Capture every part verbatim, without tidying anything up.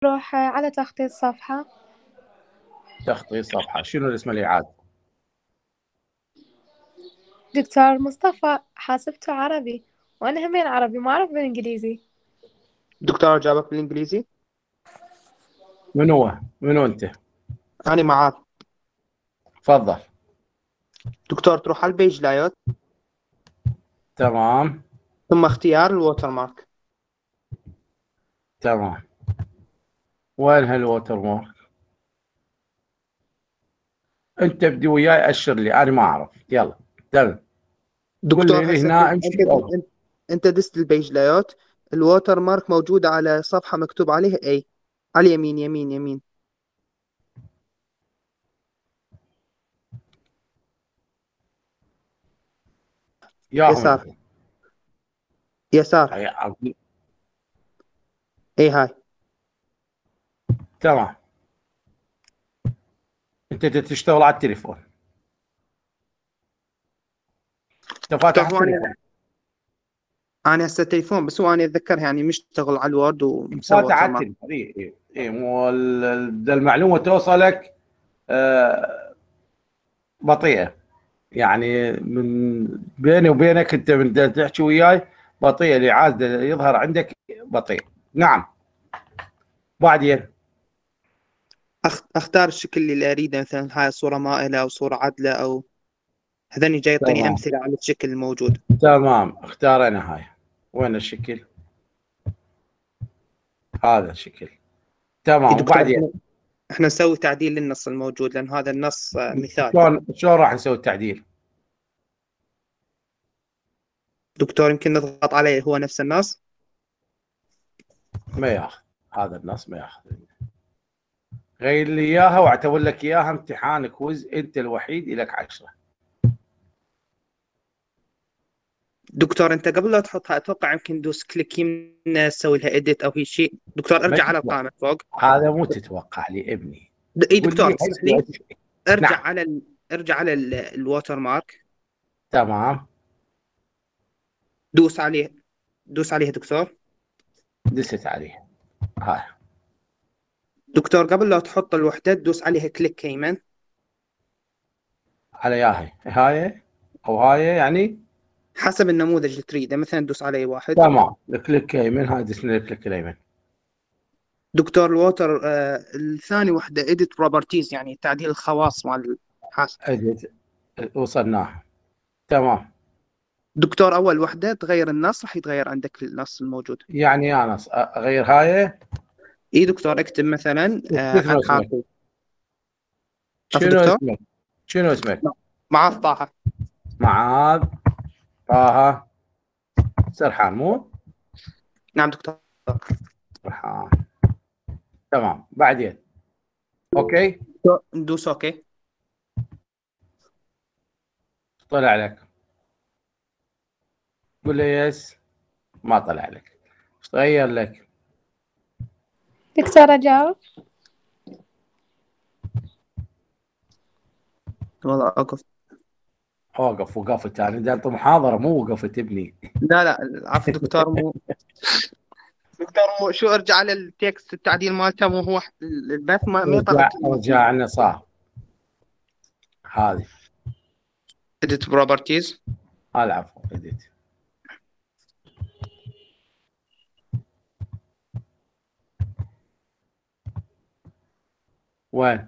روح على تخطيط صفحة. تخطيط صفحة. شنو الاسم اللي عاد؟ دكتور مصطفى حاسبته عربي، وأنا همين عربي ما أعرف بالإنجليزي. دكتور جابك بالإنجليزي؟ من هو؟ منو انت؟ أنا معاك. تفضل. دكتور تروح على البيج لايوت، تمام ثم اختيار الووتر مارك. تمام. وين هالووتر مارك؟ انت بدي وياي اشر لي، انا ما اعرف. يلا تمام. قول دكتور لي هسه هنا انت امشي انت أوه. انت انت دست البيج لايوت، الووتر مارك موجود على صفحة مكتوب عليه اي، على اليمين يمين يمين. ياهم يسار ياهم. يسار. هيا أقول- اي هاي. تمام. انت تشتغل على التليفون، انت فاتح دكتور هو انا التليفون. انا هسه التليفون، بس هو انا اتذكر يعني مشتغل على الوورد ومسوي فاتح ووتر على مارك. التليفون. اي اي اي مو ال- بدها المعلومه توصلك آه، بطيئه. يعني من بيني وبينك انت من تحكي وياي بطيء، الاعاده يظهر عندك بطيء. نعم. بعدين أخ... اختار الشكل اللي اريده، مثلا هاي صورة مائلة او صورة عدلة، او هذني جاي يعطيني تمام امثلة على الشكل الموجود. تمام. اختار انا هاي. وين الشكل؟ هذا الشكل. يا تمام. دكتور وبعدين احنا احنا نسوي تعديل للنص الموجود، لان هذا النص آه، مثال. شلون شلون راح نسوي التعديل؟ دكتور يمكن نضغط عليه هو نفس النص. ما ياخذ هذا النص، ما ياخذ. غير لي اياها واعتبر لك اياها امتحان كويز، انت الوحيد لك عشرة. دكتور انت قبل لا تحطها اتوقع يمكن دوس كليك يمين تسوي لها اديت او هي شيء. دكتور ما ارجع على تتوقع. القائمه فوق. هذا مو تتوقع لي ابني. د- اي قول دكتور لي تسمح لي. هل... ارجع نعم. على ال... ارجع على ال- الووتر مارك. تمام. دوس عليه، دوس عليه دكتور. دست عليه. هاي. دكتور قبل لا تحط الوحده دوس عليها كليك يمين. على ياهي هاي او هاي يعني. حسب النموذج اللي تريده، مثلا دوس عليه واحد. تمام. الكليك يمين، هاي دسنا الكليك اليمين. دكتور الووتر آه الثاني وحده اديت بروبرتيز، يعني تعديل الخواص مال الحاسب. اديت. وصلناه. تمام. دكتور اول وحده تغير النص راح يتغير عندك النص الموجود. يعني انا اغير هاي. اي دكتور اكتب مثلا آه شنو اسمك؟ الحاسب. عفوا شنو دكتور. اسمك؟ شنو اسمك؟ معاذ طه. معاذ طه سرحان مو؟ نعم دكتور. سرحان. تمام. بعدين اوكي. ندوس اوكي. طلع لك. قول لي يس. ما طلع لك. ايش تغير لك؟ دكتور أجاوب. والله اوقف. اوقف. وقفت يعني ده انت محاضره مو وقفت ابني. لا لا عفوا دكتور مو. دكتور مو شو ارجع على التكست التعديل مالته، مو هو البث ما, ما يطلع رجع كلمه. رجعنا صح. هذه. اديت بروبرتيز. العفو اديت. وين؟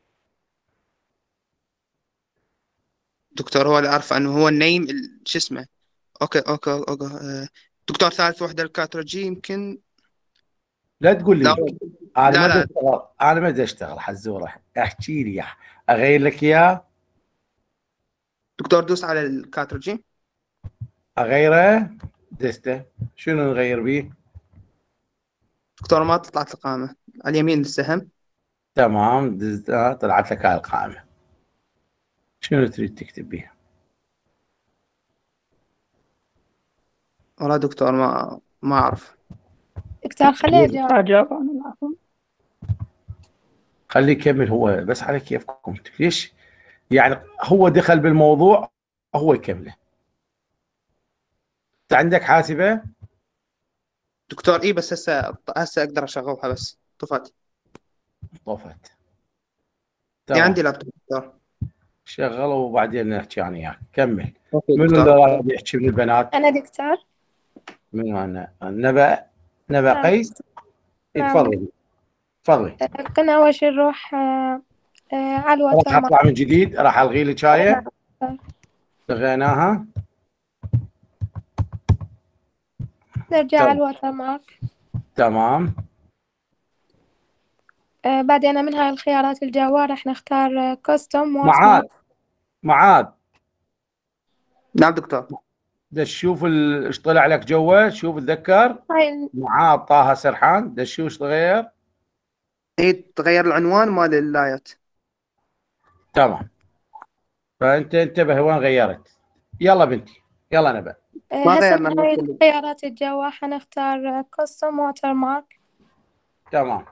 دكتور هو اللي عارف انه هو النيم ال- شو اسمه. اوكي اوكي اوكي آه، دكتور ثالث وحده الكاترجي يمكن. لا تقول لي لا يمكن. انا ما لا ادري لا اشتغل، انا ما ادري اشتغل حزوره. احكي لي يا اغير لك اياه. دكتور دوس على الكاترجي. اغيره. دسته. شنو نغير بيه؟ دكتور ما طلعت القائمه، على اليمين السهم. تمام. دزتها طلعت لك هاي القائمه. شنو تريد تكتب بيه؟ والله دكتور ما ما اعرف. دكتور خليه أجاوب. أجاب عن العفو. خليه يكمل هو بس على كيفكم. ليش؟ يعني هو دخل بالموضوع، هو يكمله. انت عندك حاسبه؟ دكتور اي بس هسه هسه اقدر اشغلها بس. طفت. طفت. في تمام عندي لابتوب دكتور. شغله وبعدين نحكي انا وياك. كمل. اوكي منو اللي دكتور. راد يحكي من البنات؟ أنا دكتور. منو انا؟ نبأ نبأ نعم قيس. إيه، نعم. تفضلي تفضلي. آه، كنا أول شي نروح آه، آه، على الوتر راح مارك. اطلع من جديد، راح الغي لك نعم هاي. دكتور. لغيناها. نرجع على تمام الوتر مارك. تمام. آه، بعدين من هاي الخيارات الجوا راح نختار كاستم ووتر معاد مارك. معاد نعم دكتور. دش شوف ال- ايش طلع لك جوا، شوف تذكر. هاي ال- معاد طه سرحان، دش شوف ايش تغير. ايه تغير العنوان مال اللايت. تمام. فانت انتبه وين غيرت. يلا بنتي يلا نبأ. آه، ما هسه غيرنا من هاي من كله. الخيارات الجوا حنختار كاستم ووتر مارك. تمام.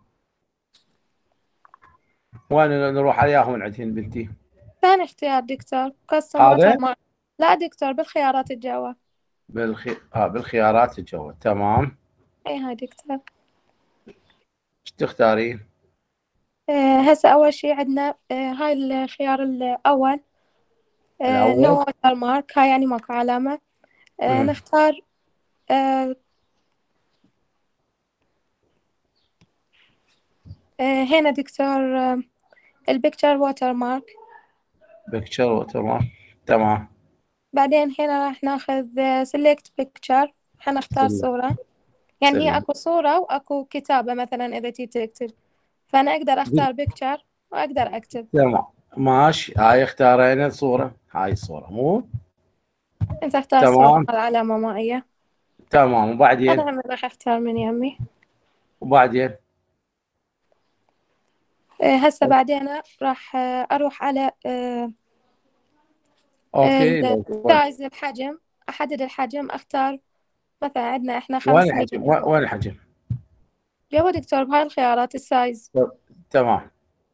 وين نروح عليهم عندهن بنتي؟ ثاني اختيار دكتور كاستم هذا ووتر مارك. لا دكتور بالخيارات الجوا. بالخي... آه بالخيارات الجوا. تمام. اي هاي دكتور. ايش تختارين؟ آه، هسه أول شي عندنا آه، هاي الخيار الأول نو الاول. ووتر مارك. هاي يعني ماكو علامة. آه، مم. نختار آه، آه، هنا دكتور آه، البيكتشر ووتر مارك. بيكتشر وتمام. تمام. بعدين هنا راح ناخذ سيلكت بيكتشر. حنختار سلم صورة. يعني هي سلم. أكو صورة وأكو كتابة مثلا إذا تي تكتب. فأنا أقدر أختار بيكتشر وأقدر أكتب. تمام ماشي. هاي اختارينا الصورة، هاي الصورة مو أنت اختار صورة تمام. مع علامة مائية. تمام وبعدين. أنا هم راح أختار من يمي. وبعدين آه، هسه بعدين راح آه، أروح على آه، اوكي. لو السايز الحجم. أحدد الحجم. أختار مثلا عندنا إحنا وين خمسمية. الحجم؟ وين وين الحجم؟ جوا دكتور بهاي الخيارات السايز. تمام.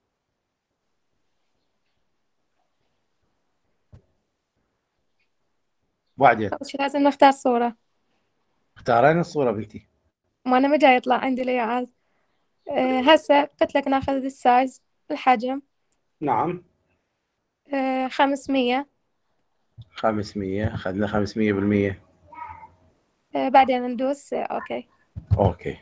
وبعدين أول شي لازم نختار صورة. اختارينا الصورة بنتي. وأنا ما جاي يطلع عندي الإيعاز. آه، هسه قلت لك ناخذ السايز الحجم. نعم. آه، خمسمية. خمسمية. اخذنا خمسمية بالمية. آه، بعدين ندوس آه، أوكي. اوكي.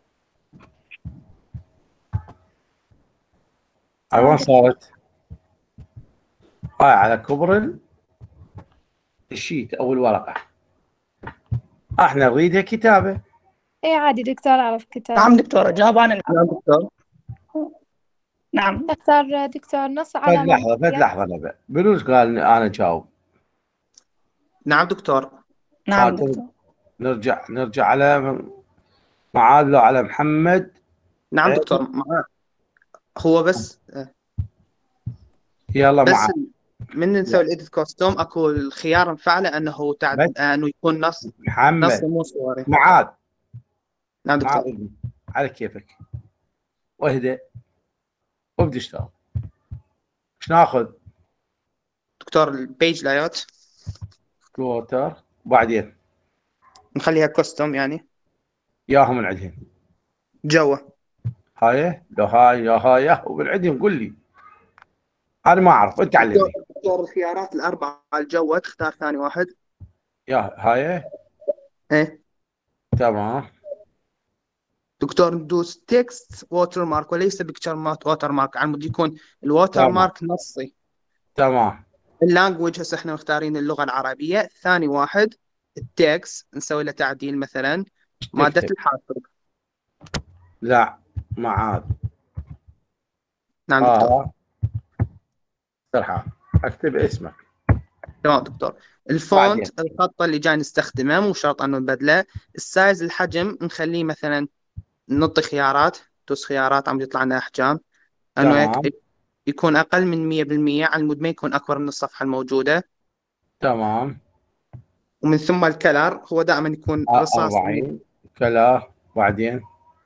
هاي تمام وين دكتور. صارت؟ هاي على كبر ال- الشيت او الورقة. احنا نريدها كتابة. إيه عادي دكتور أعرف كتاب. نعم دكتورة، جواب أنا. نعم دكتور. نعم. اختار دكتور نص فد علامة لحظة فد مائية. لحظة نبأ. بلوز قال انا جاوب. نعم دكتور. نعم هاتوا دكتور. نرجع نرجع على معاذ لو على محمد. نعم إيه، دكتور معاه. هو بس يلا بس معاذ. من نسوي الايديت كوستوم اكو الخيار مفعله انه تعد بس انه يكون نص نص محمد. مو صوري. معاذ نعم معاذ دكتور. ابني. على كيفك واهدى وابدا اشتغل. ايش ناخذ؟ دكتور البيج لايوت كوتر. وبعدين نخليها كوستوم يعني ياهم من عندهم. جوا. هاي لو هاي يا هاي يا ومن عندهم قول لي. انا ما اعرف انت دكتور علمني. دكتور الخيارات الاربعه على الجوا تختار ثاني واحد. يا هاي. ايه تمام. دكتور ندوس تكست ووتر مارك وليس بيكتشر مارك ووتر مارك على مود يكون الووتر تمام مارك نصي. تمام. اللانجوج هسه احنا مختارين اللغه العربيه. ثاني واحد التكست نسوي له تعديل مثلا ماده تكتب. الحاسب. لا معاذ. نعم دكتور. اه سرحان اكتب اسمك. تمام دكتور. بعدين الفونت الخط اللي جاي نستخدمه مو شرط انه نبدله. السايز الحجم نخليه مثلا نعطي خيارات. دوس خيارات عم يطلع لنا احجام انه تمام يك- يكون اقل من مية بالمية على مود ما يكون اكبر من الصفحه الموجوده. تمام. ومن ثم الكلر هو دائما يكون آه رصاص. أربعين كلا. بعدين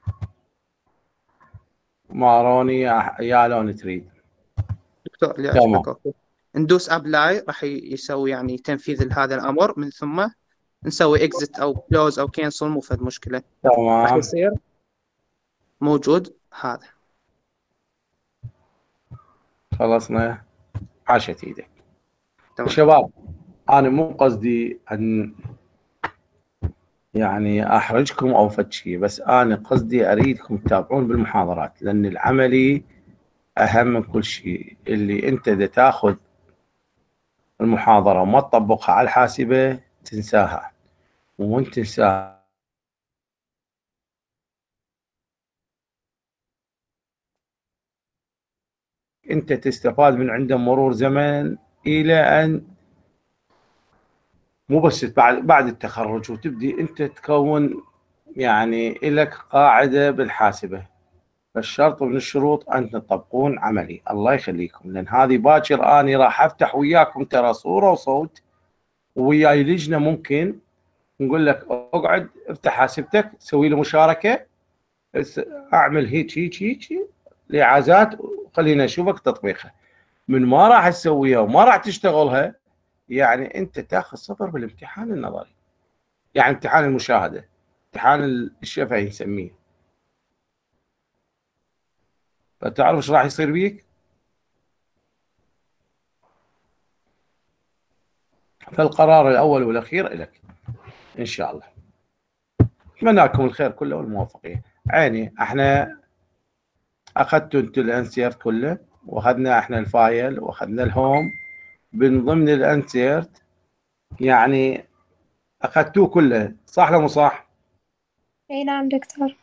ماروني يا يا لون تريد. دكتور اللي تمام يعجبك اوكي. ندوس ابلاي راح ي- يسوي يعني تنفيذ لهذا الامر. من ثم نسوي اكزit او كلوز او كانسل مو فد مشكله. راح تمام. يصير موجود هذا. خلصنا، عاشت ايدك. تمام. شباب انا مو قصدي ان يعني احرجكم او فد شيء، بس انا قصدي اريدكم تتابعون بالمحاضرات، لان العملي اهم من كل شيء. اللي انت اذا تاخذ المحاضره وما تطبقها على الحاسبه تنساها، وانت تنساها انت تستفاد من عنده مرور زمن الى ان مو بس بعد بعد التخرج، وتبدي انت تكون يعني لك قاعده بالحاسبه. فالشرط من الشروط ان تطبقون عملي. الله يخليكم، لان هذه باكر اني راح افتح وياكم ترى صوره وصوت، وياي لجنه ممكن نقول لك اقعد افتح حاسبتك سوي له مشاركه، اعمل هيك هيك هيك لاعازات وخلينا نشوفك تطبيقها. من ما راح تسويها وما راح تشتغلها يعني انت تاخذ صفر بالامتحان النظري، يعني امتحان المشاهده، امتحان الشفهي نسميه. فتعرف ايش راح يصير بيك؟ فالقرار الاول والاخير لك ان شاء الله. اتمنى لكم الخير كله والموفقيه. عيني احنا اخذتوا انتوا الانسيرت كله، واخذنا احنا الفايل، واخذنا الهوم من ضمن الانسيرت، يعني اخذتوه كله صح ولا مو صح؟ اي نعم دكتور.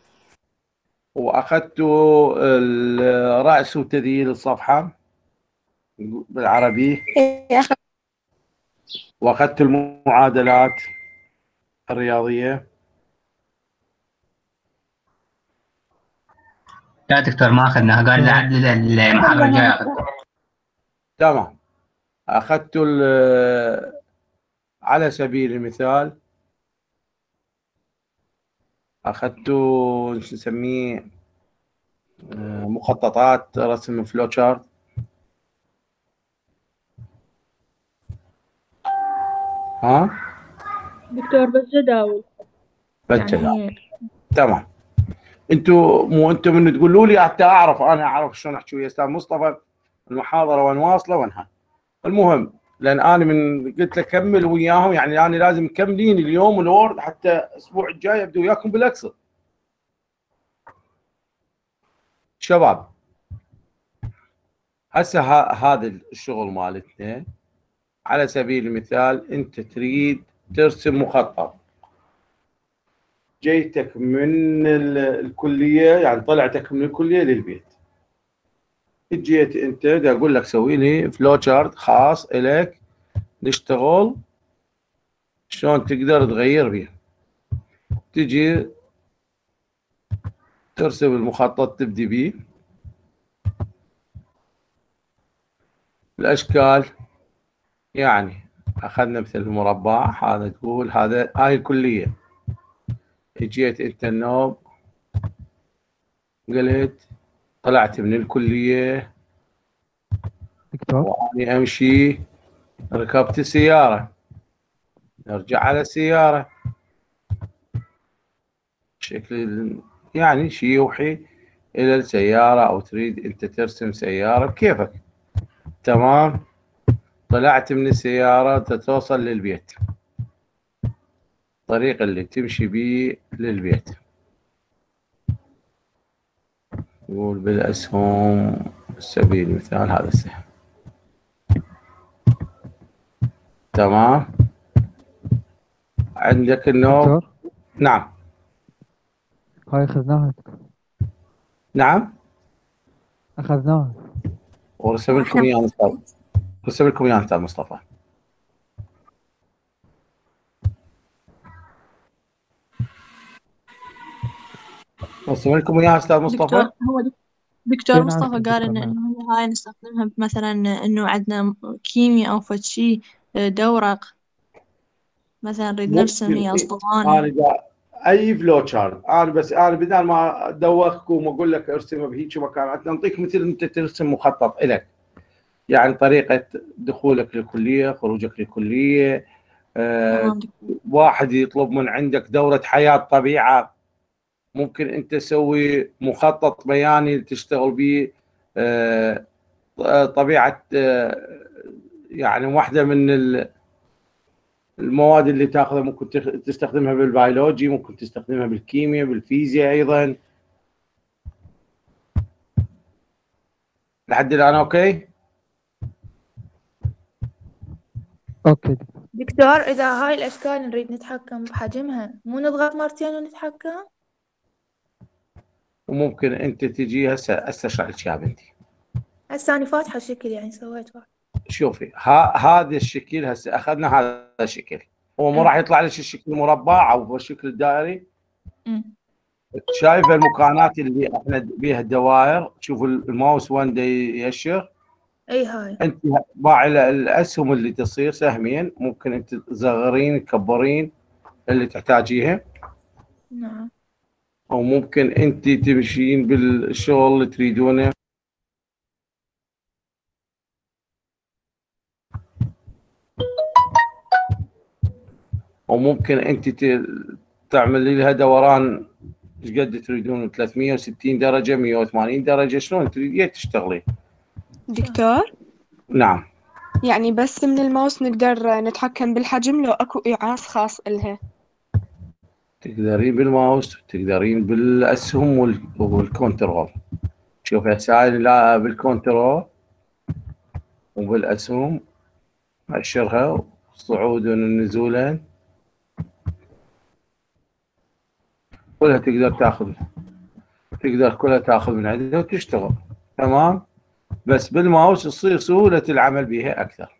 واخذتوا الرأس وتذييل الصفحه بالعربي، اي أخ... واخذت المعادلات الرياضيه. لا دكتور ما اخذناها، قال لعل المحاضره الجايه اخذ. تمام. اخذت على سبيل المثال اخذت شو نسميه مخططات رسم فلو تشارت. ها دكتور بس جداول بس يعني. تمام. انتوا مو انتوا من تقولوا لي حتى اعرف انا اعرف شلون احكي ويا استاذ مصطفى المحاضره وين واصله وينها. المهم لان انا من قلت له كمل وياهم، يعني انا لازم مكملين اليوم الوورد حتى الاسبوع الجاي ابدا وياكم بالاكسل. شباب هسه هذا الشغل مالتنا على سبيل المثال انت تريد ترسم مخطط، جيتك من الكليه يعني طلعتك من الكليه للبيت، جيت انت دا اقول لك سوي لي فلو تشارت خاص الك نشتغل شلون تقدر تغير بيه. تجي ترسم المخطط تبدي بيه الاشكال، يعني اخذنا مثل المربع هذا تقول هذا هاي الكليه. اجيت انت النوب قلت طلعت من الكليه دكتور واني امشي ركبت السياره، نرجع على السياره بشكل يعني شيء يوحي الى السياره، او تريد انت ترسم سياره بكيفك. تمام. طلعت من السياره توصل للبيت، الطريق اللي تمشي بيه للبيت نقول بالاسهم سبيل المثال هذا السهم. تمام. عندك النوم. دكتور نعم هاي أخذناها. نعم أخذناها ورسم لكم اياه مصطفى، رسم لكم اياه استاذ مصطفى. رسم لكم اياه استاذ مصطفى. دكتور هو دك- دكتور نعم مصطفى قال دكتور، إن نعم. إنه هاي نستخدمها مثلا إنه عندنا كيمياء أو فد شي دورق، مثلا نريد نرسم ممكن هي إيه، أسطوانة. انا دا اي فلو تشارت انا بس انا بدل ما ادوخكم واقول لك ارسمه بهيك مكان نعطيك مثل انت ترسم مخطط لك، يعني طريقه دخولك للكليه، خروجك للكليه. آه تمام دكتور. واحد يطلب من عندك دوره حياه طبيعه ممكن انت تسوي مخطط بياني تشتغل به. آه، طبيعه آه، يعني واحده من المواد اللي تاخذها ممكن تستخدمها بالبيولوجي، ممكن تستخدمها بالكيمياء، بالفيزياء ايضا. لحد الان اوكي؟ اوكي. دكتور إذا هاي الأشكال نريد نتحكم بحجمها مو نضغط مرتين ونتحكم؟ وممكن انت تجي هسه هسه اشرح لك يا بنتي. هسه أنا فاتحة الشكل يعني سويت واحد. شوفي ها هذا الشكل هسه اخذنا هذا الشكل، هو مو أم. راح يطلع لك الشكل مربع او الشكل الدائري. أم. شايفه المكانات اللي احنا بيها الدوائر، شوفوا الماوس وين دا يأشر. أي هاي. انت باع الاسهم اللي تصير سهمين، ممكن انت تصغرين تكبرين اللي تحتاجيها، نعم. او ممكن انت تمشين بالشغل اللي تريدونه. او ممكن انت تعملي لها دوران ايش قد تريدون، ثلاثمية وستين درجه، مية وثمانين درجه، شلون تريدين تشتغلي. دكتور، نعم. يعني بس من الماوس نقدر نتحكم بالحجم لو اكو إيعاز خاص إلها؟ تقدرين بالماوس، تقدرين بالاسهم وال- والكنترول. شوف هسه لا بالكنترول وبالاسهم اشرها صعودا ونزولا كلها تقدر تاخذ، تقدر كلها تاخذ من عندها وتشتغل تمام. بس بالماوس تصير سهولة العمل بها أكثر.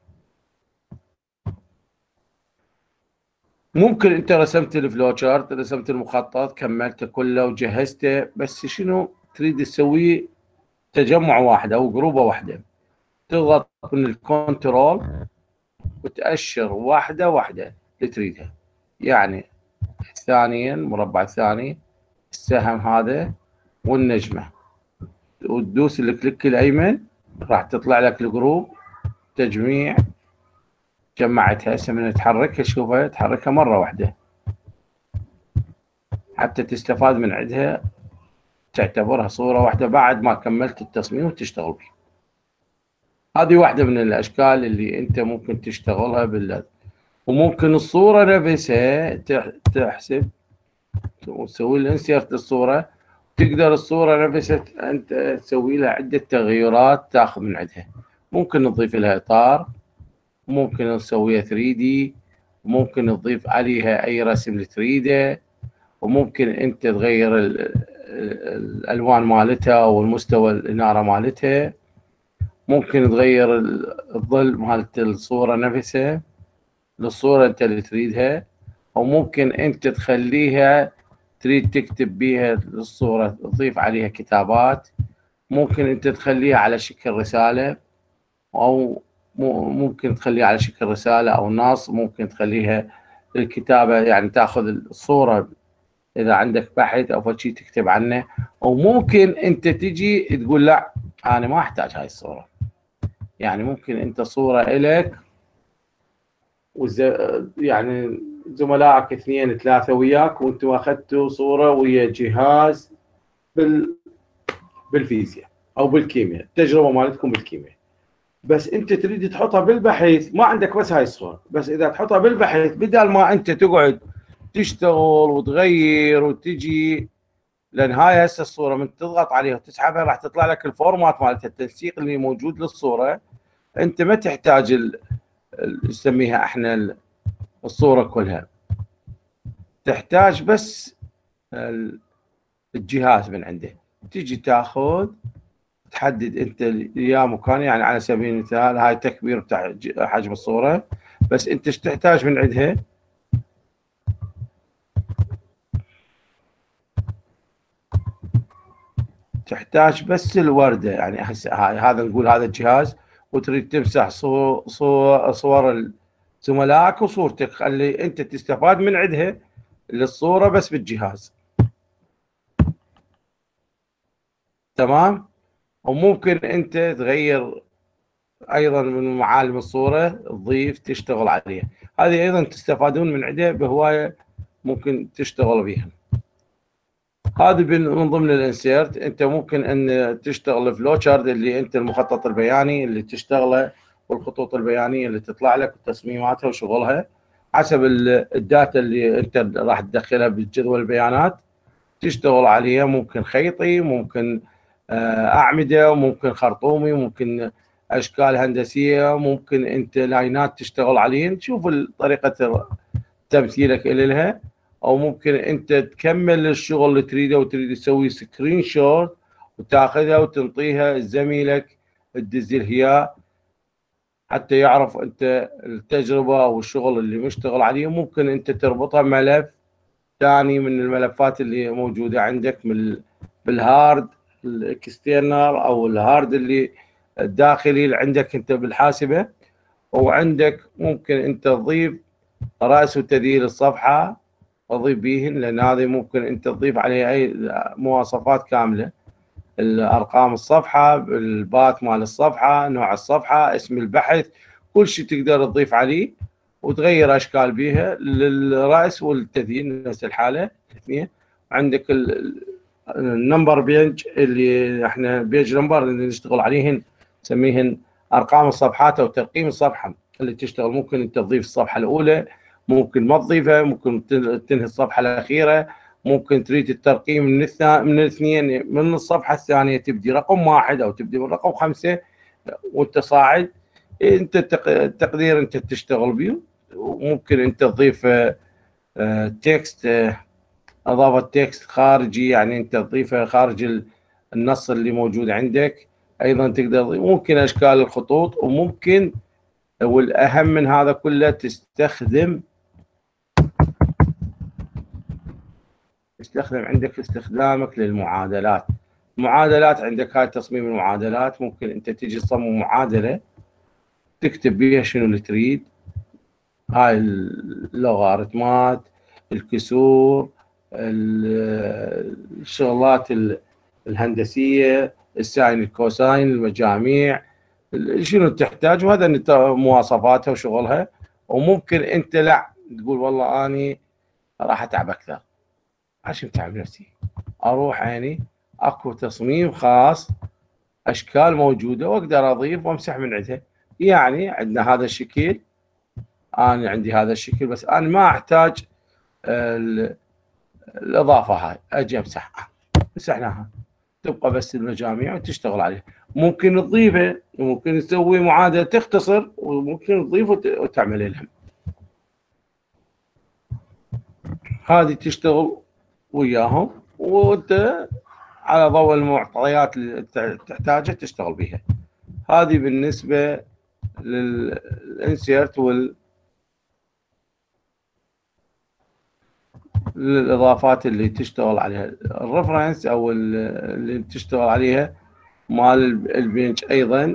ممكن أنت رسمت الفلو شارت، رسمت المخطط، كملته كله وجهزته، بس شنو تريد تسويه تجمع واحد أو جروبة واحدة، تضغط من الكنترول وتأشر واحدة واحدة اللي تريدها. يعني ثانيا المربع الثاني، السهم هذا والنجمة، وتدوس الكليك الأيمن راح تطلع لك الجروب تجميع. جمعتها هسه من تحركها شوفها تحركها مرة واحدة حتى تستفاد من عندها، تعتبرها صورة واحدة بعد ما كملت التصميم وتشتغل بيه. هذه واحدة من الأشكال اللي أنت ممكن تشتغلها بال. وممكن الصورة نفسها تحسب وتسوي الانسيرت للصورة، تقدر الصورة نفسها أنت تسوي لها عدة تغيرات تاخذ من عندها. ممكن نضيف لها إطار، ممكن نسويها ثري دي، ممكن نضيف عليها أي رسم اللي تريده، وممكن أنت تغير الألوان مالتها والمستوى الإنارة مالتها، ممكن تغير الظل مالت الصورة نفسها للصورة أنت اللي تريدها، وممكن أنت تخليها تريد تكتب بيها الصورة تضيف عليها كتابات، ممكن أنت تخليها على شكل رسالة، أو ممكن تخليها على شكل رسالة أو نص، ممكن تخليها الكتابة يعني تاخذ الصورة إذا عندك بحث أو شيء تكتب عنه، أو ممكن أنت تجي تقول لا أنا ما أحتاج هاي الصورة. يعني ممكن أنت صورة إلك وز... يعني زملائك اثنين ثلاثة وياك، وأنتوا أخذتوا صورة ويا جهاز بال... بالفيزياء أو بالكيمياء، التجربة مالتكم بالكيمياء، بس انت تريد تحطها بالبحث ما عندك بس هاي الصور. بس اذا تحطها بالبحث بدل ما انت تقعد تشتغل وتغير وتجي، لان هاي هسه الصوره من تضغط عليها وتسحبها راح تطلع لك الفورمات مالتها، التنسيق اللي موجود للصوره. انت ما تحتاج ال... نسميها احنا الصوره كلها، تحتاج بس الجهاز من عنده. تيجي تاخذ تحدد انت يا مكان، يعني على سبيل المثال هاي تكبير بتاع حجم الصوره، بس انت ايش تحتاج من عندها؟ تحتاج بس الورده. يعني هسه هذا نقول هذا الجهاز وتريد تمسح صور صور, صور زملائك وصورتك، خلي انت تستفاد من عندها للصوره بس بالجهاز. تمام. وممكن انت تغير ايضا من معالم الصوره، تضيف تشتغل عليها. هذه ايضا تستفادون من عندها بهوايه، ممكن تشتغل بها. هذه من ضمن الانسيرت. انت ممكن ان تشتغل فلو تشارت اللي انت المخطط البياني اللي تشتغله، والخطوط البيانيه اللي تطلع لك وتصميماتها وشغلها حسب الداتا اللي انت راح تدخلها بالجدول البيانات تشتغل عليها. ممكن خيطي، ممكن اعمده، وممكن خرطومي، ممكن اشكال هندسيه، ممكن انت لاينات تشتغل عليهن. شوف طريقه تمثيلك لها، او ممكن انت تكمل الشغل اللي تريده وتريد تسوي سكرين شوت وتاخذها وتنطيها لزميلك تدزله اياه حتى يعرف انت التجربه او الشغل اللي مشتغل عليه. ممكن انت تربطها بملف ثاني من الملفات اللي موجوده عندك من بالهارد الاكسترنال او الهارد اللي الداخلي اللي عندك انت بالحاسبه. وعندك ممكن انت تضيف راس وتذييل الصفحه، اضيف بيهن لان هذه ممكن انت تضيف عليها اي مواصفات كامله، الارقام الصفحه، الباث مال الصفحه، نوع الصفحه، اسم البحث، كل شيء تقدر تضيف عليه وتغير اشكال بيها للراس والتذييل نفس الحاله الاثنين. عندك النمبر بيج اللي احنا بيج نمبر اللي نشتغل عليهن نسميهن ارقام الصفحات او ترقيم الصفحه اللي تشتغل. ممكن انت تضيف الصفحه الاولى، ممكن ما تضيفها، ممكن تنهي الصفحه الاخيره، ممكن تريد الترقيم من من الاثنين، من الصفحه الثانيه تبدي رقم واحد او تبدي من رقم خمسه وانت صاعد. انت التقدير انت تشتغل به. وممكن انت تضيف تكست، اضافه تكست خارجي، يعني انت تضيفه خارج النص اللي موجود عندك. ايضا تقدر ممكن اشكال الخطوط، وممكن والاهم من هذا كله تستخدم تستخدم عندك استخدامك للمعادلات. المعادلات عندك هاي تصميم المعادلات. ممكن انت تيجي تصمم معادله تكتب بيها شنو اللي تريد، هاي اللوغاريتمات، الكسور، الشغلات الهندسيه، الساين الكوساين، المجاميع، شنو تحتاج، وهذا مواصفاتها وشغلها. وممكن انت لا تقول والله اني راح اتعب اكثر، عشان اتعب نفسي اروح يعني اكو تصميم خاص اشكال موجوده واقدر اضيف وامسح من عندها. يعني عندنا هذا الشكل، انا عندي هذا الشكل بس انا ما احتاج الاضافه هاي، اجي امسحها، مسحناها تبقى بس المجاميع وتشتغل عليها. ممكن تضيفها، وممكن تسوي معادله تختصر، وممكن تضيف وتعمل لهم. هذه تشتغل وياهم وانت على ضوء المعطيات اللي تحتاجها تشتغل بها. هذه بالنسبه للانسيرت وال للاضافات اللي تشتغل عليها. الريفرنس او اللي تشتغل عليها مال البنش ايضا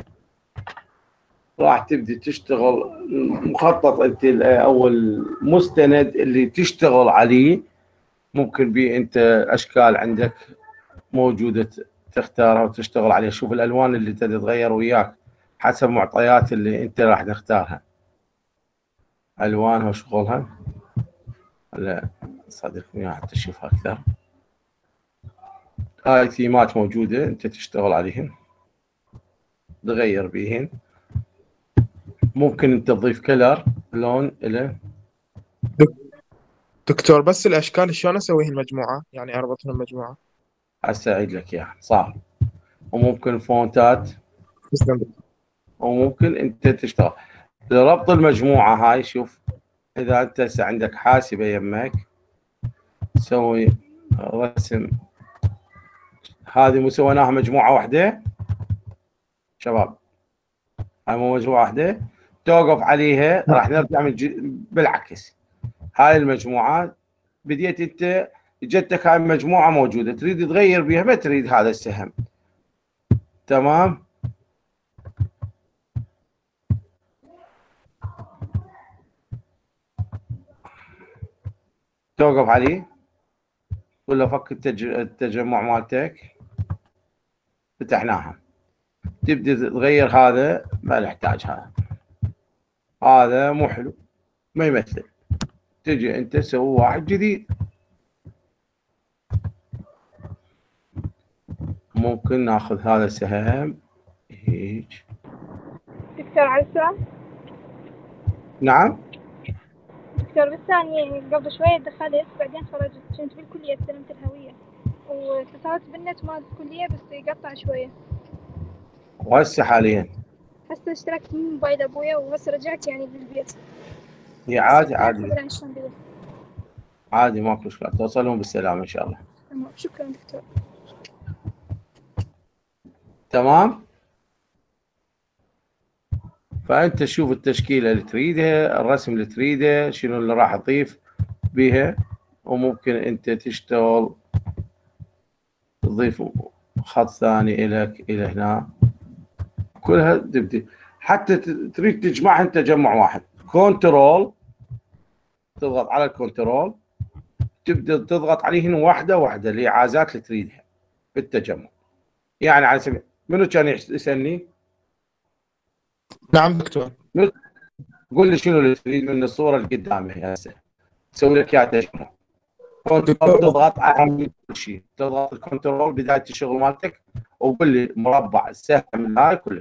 راح تبدي تشتغل مخطط انت او المستند اللي تشتغل عليه. ممكن بي انت اشكال عندك موجوده تختارها وتشتغل عليها. شوف الالوان اللي تتغير وياك حسب معطيات اللي انت راح تختارها، الوانها وشغلها. لا صدقني راح تشوفها اكثر. هاي ثيمات موجوده انت تشتغل عليهن تغير بيهن. ممكن انت تضيف كلر لون له. دكتور بس الاشكال شلون اسويهن مجموعه؟ يعني اربطهم مجموعه. هسه اعيد لك اياها صعب. وممكن فونتات، وممكن انت تشتغل لربط المجموعه هاي. شوف اذا انت هسه عندك حاسبه يمك سوي رسم، هذه مو سويناها مجموعه واحده شباب، هاي مو مجموعه واحده توقف عليها راح نرجع من بالعكس. هاي المجموعات بديت انت جتك هاي المجموعه موجوده تريد تغير بيها، ما تريد هذا السهم، تمام. توقف عليه ولا فك التج... التجمع مالتك، فتحناها. تبدي تغير هذا ما نحتاج، هذا هذا مو حلو ما يمثل. تجي انت تسوي واحد جديد ممكن ناخذ هذا السهم هيك. دكتور على السؤال. نعم دكتور بس أنا قبل شوية دخلت بعدين خرجت، كنت بالكلية استلمت الهوية واتصلت بالنت مال الكلية بس يقطع شوية. وهسه حاليا هسه اشتركت من موبايل أبويا وهسه رجعت يعني للبيت. هي عادي عادي خبر عن شلون بيه. عادي ماكو مشكلة، توصلون بالسلامة إن شاء الله. تمام شكرا دكتور. تمام. فأنت شوف التشكيلة اللي تريدها، الرسم اللي تريده، شنو اللي راح تضيف بها، وممكن أنت تشتغل تضيف خط ثاني إلك إلى هنا. كلها تبدي حتى تريد تجمعها انت تجمع واحد. كنترول تضغط على الكنترول، تبدا تضغط عليهن واحده واحده الاعازات اللي تريدها بالتجمع. يعني على سبيل منو كان يسالني؟ نعم دكتور. قول لي شنو اللي تريد من الصوره اللي قدامي هسه. اسوي لك اياها تجمع. كنترول تضغط على كل شيء، تضغط الكنترول بدايه الشغل مالتك وقول لي مربع السهم هاي كله.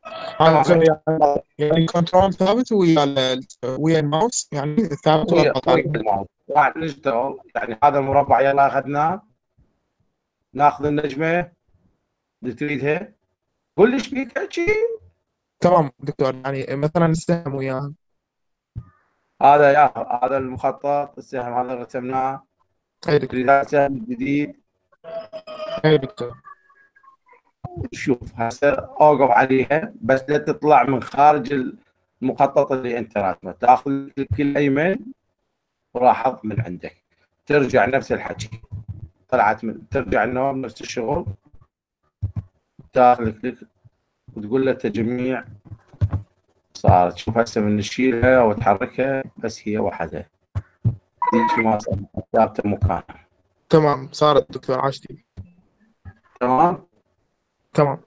يعني كنترول ثابت ويا ويا الماوس يعني ثابت ويا ولا الماوس راح نشتغل. يعني هذا المربع يلا اخذناه، ناخذ النجمه اللي تريدها. قول لي ايش بيك تحكي. تمام دكتور، يعني مثلا السهم وياه هذا يا هذا المخطط السهم هذا رسمناه. تريد سهم جديد. اي دكتور. شوف هسه اوقف عليها بس لا تطلع من خارج المخطط اللي انت راسمه، تاخذ الكليك الايمن وراح اضغط من عندك، ترجع نفس الحكي. طلعت من ترجع النوم نفس الشغل، تاخذ الكليك وتقول له تجميع. صارت. شوف هسه من نشيلها وتحركها بس هي وحدها. دي ما صار ثابته مكانها. تمام صارت دكتور عاشتي. تمام تمام.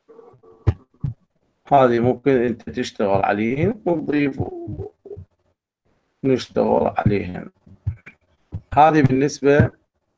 هذه ممكن انت تشتغل عليهن ونضيف نشتغل عليهن. هذه بالنسبه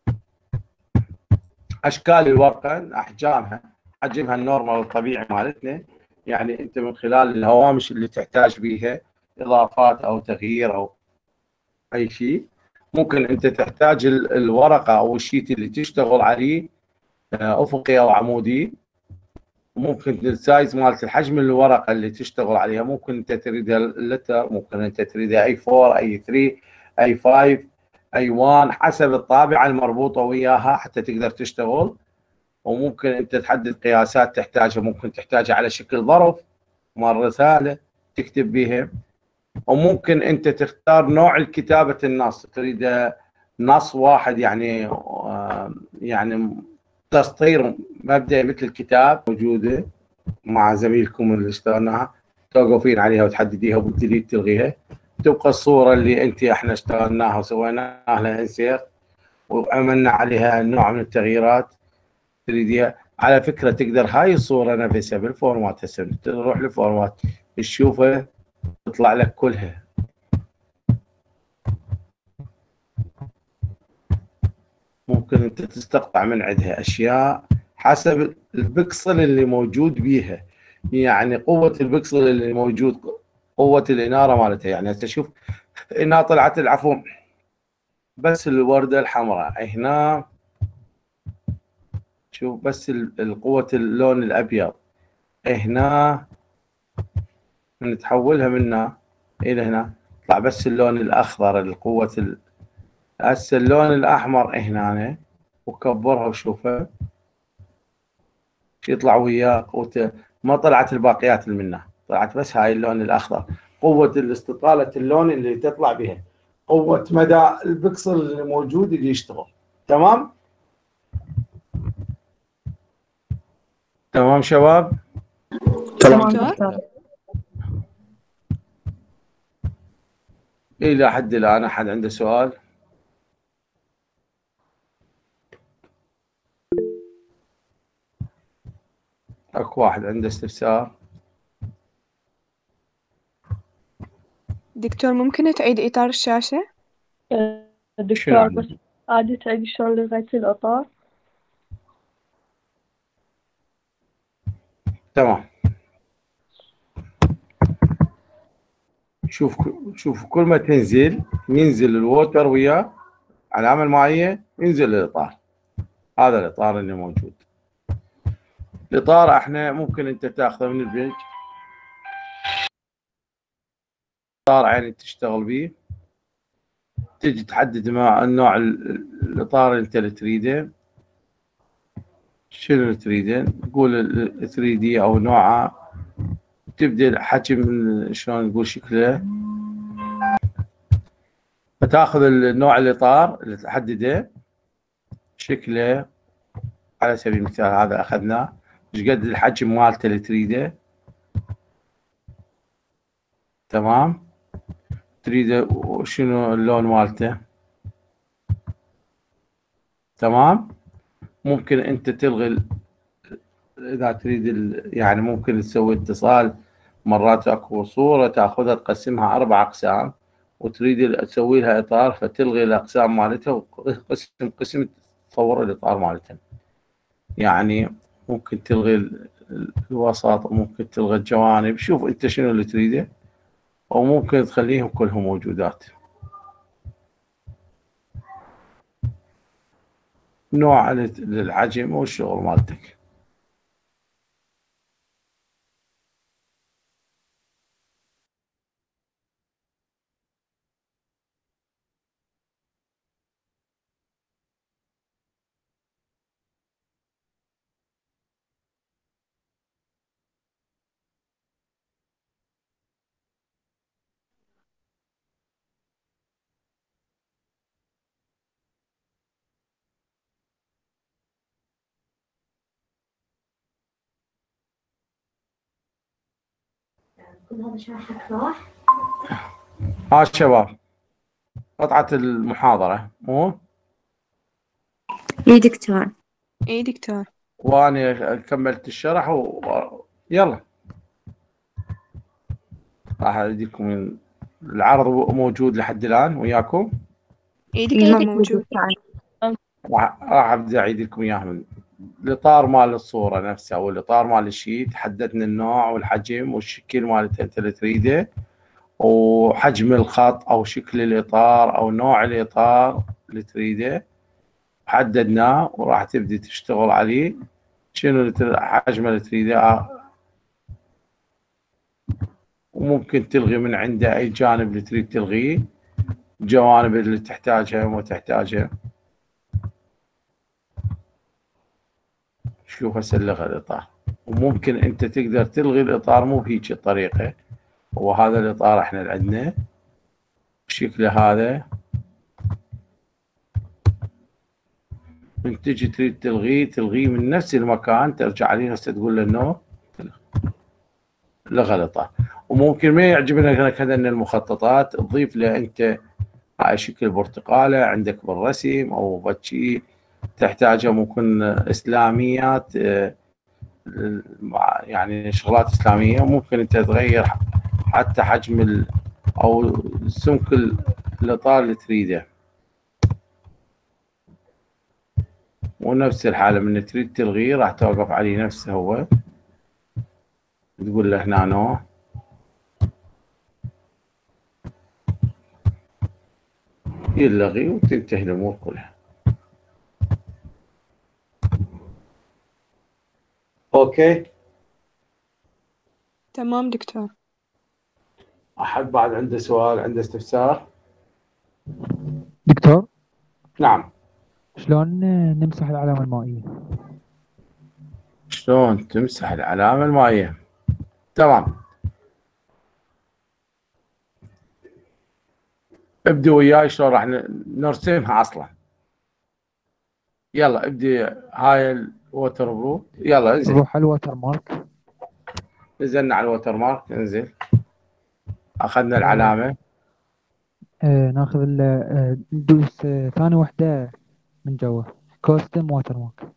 اشكال الورقه، احجامها، حجمها النورمال الطبيعي مالتنا. يعني انت من خلال الهوامش اللي تحتاج بيها اضافات او تغيير او اي شيء، ممكن انت تحتاج الورقه او الشيت اللي تشتغل عليه افقي او عمودي. ممكن السايز مالت الحجم الورقه اللي تشتغل عليها، ممكن انت تريدها لتر، ممكن انت تريدها اي أربعة اي ثلاثة اي خمسة اي واحد حسب الطابعه المربوطه وياها حتى تقدر تشتغل. وممكن انت تحدد قياسات تحتاجها، ممكن تحتاجها على شكل ظرف مال رساله تكتب بها. وممكن انت تختار نوع الكتابه النص، تريد نص واحد يعني يعني تسطير مبدئي مثل الكتاب موجوده مع زميلكم اللي اشتغلناها، توقفين عليها وتحدديها وبالديليت تلغيها. تبقى الصوره اللي انت احنا اشتغلناها وسويناها لها انسيرت وعملنا عليها نوع من التغييرات تريديها. على فكره تقدر هاي الصوره نفسها بالفورمات، هسه تروح للفورمات تشوفها تطلع لك كلها. ممكن انت تستقطع من عندها اشياء حسب البكسل اللي موجود بيها، يعني قوه البكسل اللي موجود، قوه الاناره مالتها. يعني هسه شوف هنا طلعت العفو بس الورده الحمراء، هنا شوف بس القوه اللون الابيض، هنا نتحولها منا الى هنا طلع بس اللون الاخضر القوه ال... هسه اللون الاحمر هنا وكبرها وشوفها يطلع وياك وت... ما طلعت الباقيات اللي منها، طلعت بس هاي اللون الاخضر. قوه الاستطاله اللون اللي تطلع بها، قوه مدى البكسل اللي موجود اللي يشتغل. تمام تمام شباب. تمام. الى حد الان احد عنده سؤال؟ اكو واحد عنده استفسار؟ دكتور ممكن تعيد إطار الشاشة؟ دكتور بس عادي تعيد شلون لغاية الإطار؟ تمام. شوف شوف كل ما تنزل ينزل الووتر وياه علامة المائية، ينزل الإطار. هذا الإطار اللي موجود. الإطار احنا ممكن انت تاخذه من البنك، إطار عيني تشتغل به، تجي تحدد مع النوع الإطار اللي انت اللي تريده، شنو اللي تريده، تقول ثري دي او نوعه، تبدأ حجم شلون نقول شكله، فتاخذ النوع الإطار اللي تحدده شكله. على سبيل المثال هذا اخذناه، ايش قد الحجم مالته اللي تريده، تمام، تريده شنو اللون مالته، تمام. ممكن انت تلغي اذا تريد يعني ممكن تسوي اتصال، مرات اكو صورة تاخذها تقسمها اربع اقسام وتريد تسوي لها اطار، فتلغي الاقسام مالتها وقسم قسم تصور الاطار مالتها. يعني ممكن تلغي الوسط وممكن تلغي الجوانب، شوف انت شنو اللي تريده، او ممكن تخليهم كلهم موجودات. نوع للحجم والشغل مالتك. ها شباب، قطعة المحاضرة مو؟ اي دكتور. اي دكتور. وأنا كملت الشرح و... يلا راح أديكم العرض موجود لحد الآن وياكم. اي دكتور موجود. راح راح أبدأ أعيد لكم إياه من الإطار مال الصورة نفسها والإطار مال الشيت. حددنا النوع والحجم والشكل مالته أنت اللي تريده، وحجم الخط أو شكل الإطار أو نوع الإطار اللي تريده حددناه، وراح تبدي تشتغل عليه. شنو الحجم اللي تريده، وممكن تلغي من عنده أي جانب اللي تريد تلغيه، الجوانب اللي تحتاجها وما تحتاجها. شوف هسه لغى الإطار، وممكن أنت تقدر تلغي الإطار مو بهيك الطريقة. وهذا الإطار احنا اللي عندنا بشكله هذا، من تجي تريد تلغيه تلغيه من نفس المكان، ترجع عليه هسه تقول له نو، لغى الإطار. وممكن ما يعجبنا كذا ان المخططات تضيف له انت هاي شكل برتقاله عندك بالرسم او بشي تحتاجها، ممكن اسلاميات يعني شغلات اسلاميه، ممكن انت تغير حتى حجم ال او سمك الاطار اللي تريده. ونفس الحاله من تريد تلغيه راح توقف عليه نفسه هو، تقول له هنا نو، يلغي وتنتهي الامور كلها. اوكي تمام دكتور. احد بعد عنده سؤال، عنده استفسار؟ دكتور نعم. شلون نمسح العلامة المائية؟ شلون تمسح العلامة المائية؟ تمام. ابدي وياي شلون راح نرسمها اصلا. يلا ابدي. هاي الوتر بروف، يلا انزل. نروح على الوتر مارك. نزلنا على الوتر مارك، انزل. اخذنا العلامة. آه ناخذ ال ندوس آه ثاني وحدة من جوا كوستم ووتر مارك.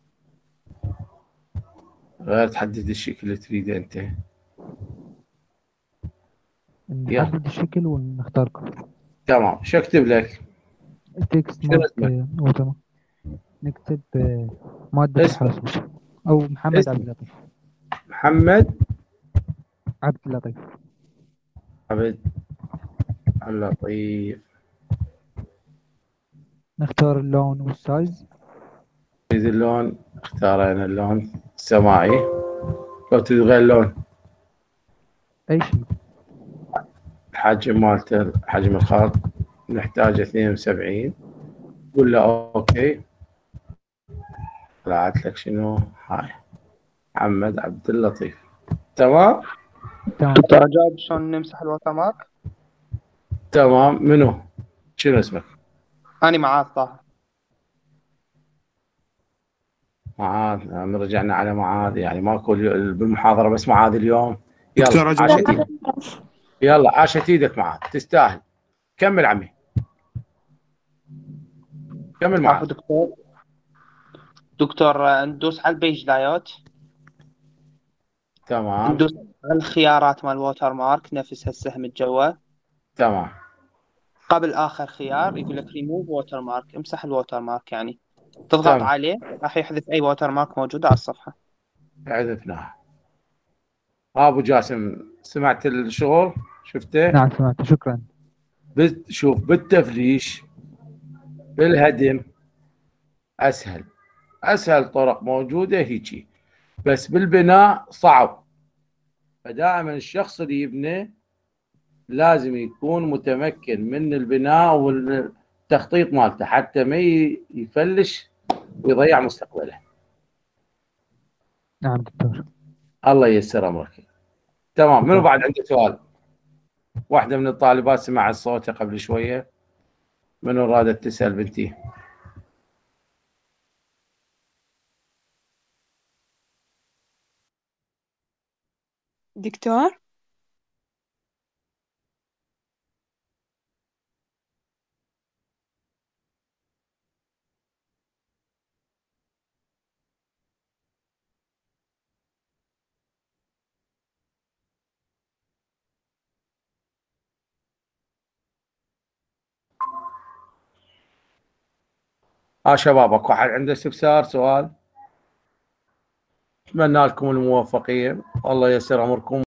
غير تحدد الشكل اللي تريده انت. نحدد الشكل ونختار كوستم. تمام. شو اكتب لك؟ التكست مالت ووتر مارك. نكتب آه مادة الحاسوب او محمد عبد اللطيف. محمد عبد اللطيف. عبد اللطيف. نختار اللون والسايز. تريد اللون؟ اختارينا اللون السماعي. لو تريد غير لون أي شيء. الحجم مالته، حجم الخط نحتاج اثنين وسبعين. قول له اوكي. طلعت لك شنو هاي؟ محمد عبد اللطيف. تمام. تمام. دكتور اجاوب شلون نمسح الووتر مارك؟ تمام. منو؟ شنو اسمك؟ أنا معاذ طه. معاذ. من رجعنا على معاذ يعني ماكو بالمحاضرة بس معاذ اليوم. دكتور يلا أجل عاشت ايدك. يلا عاشت ايدك معاذ، تستاهل. كمل عمي. كمل معاذ. عفوا دكتور. دكتور ندوس على البيج لايوت. تمام. ندوس على الخيارات مال الووتر مارك نفس السهم الجوا. تمام. قبل آخر خيار يقول لك ريموف ووتر مارك، امسح الووتر مارك يعني. تضغط تمام. عليه راح يحذف أي ووتر مارك موجودة على الصفحة. حذفناها. ابو جاسم سمعت الشغل؟ شفته؟ نعم سمعت، شكرا. بت- شوف بالتفليش بالهدم اسهل، اسهل طرق موجوده هيجي، بس بالبناء صعب. فدائما الشخص اللي يبني لازم يكون متمكن من البناء والتخطيط مالته حتى ما يفلش ويضيع مستقبله. نعم دكتور. الله ييسر امرك. تمام. منو بعد عنده سؤال؟ واحده من الطالبات سمعت صوتها قبل شويه. منو رادت تسال بنتي؟ دكتور ها شباب، اكو احد عنده استفسار سؤال؟ اتمنى لكم الموفقيه، الله ييسر امركم.